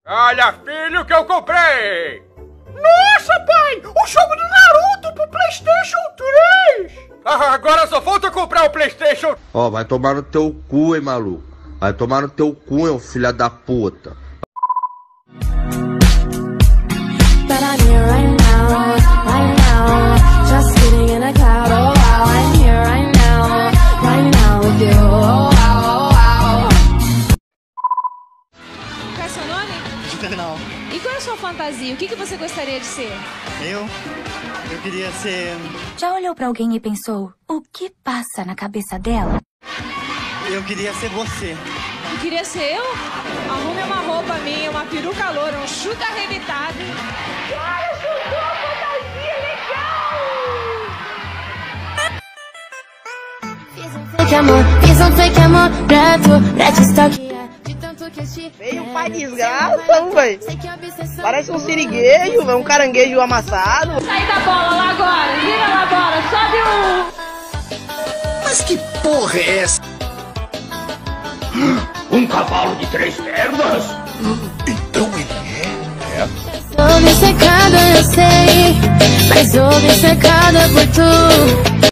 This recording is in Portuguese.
Olha, filho, o que eu comprei! Nossa, pai! O jogo do Naruto pro PlayStation 3! Agora só falta comprar o PlayStation. Ó, vai tomar no teu cu, hein, maluco. Vai tomar no teu cu, hein, filha da puta. Qual é seu nome? Não. E qual é a sua fantasia? O que você gostaria de ser? Eu queria ser... Já olhou pra alguém e pensou, o que passa na cabeça dela? Eu queria ser você. Eu queria ser eu? Arrume uma roupa minha, uma peruca loura, um chute arrebitado. Cara, chutou a fantasia legal! Fiz um fake amor pra te stalkear. De tanto que eu te... Veio pai desgraça, velho. Parece um siriguejo, um caranguejo amassado. Sai da bola lá agora, vira lá agora, sobe o... Mas que porra é essa? Um cavalo de 3 pernas? Então ele é? Obcecada eu sei, mas obcecada por tu.